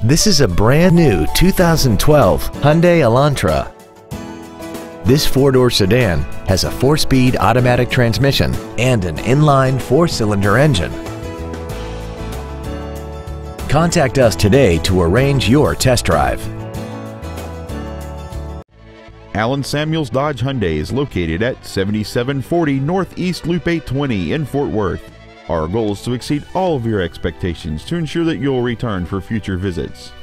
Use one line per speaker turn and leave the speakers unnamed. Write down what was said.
This is a brand new 2012 Hyundai Elantra. This four-door sedan has a 4-speed automatic transmission and an inline 4-cylinder engine. Contact us today to arrange your test drive.
Allen Samuels Dodge-Hyundai is located at 7740 Northeast Loop 820 in Fort Worth. Our goal is to exceed all of your expectations to ensure that you'll return for future visits.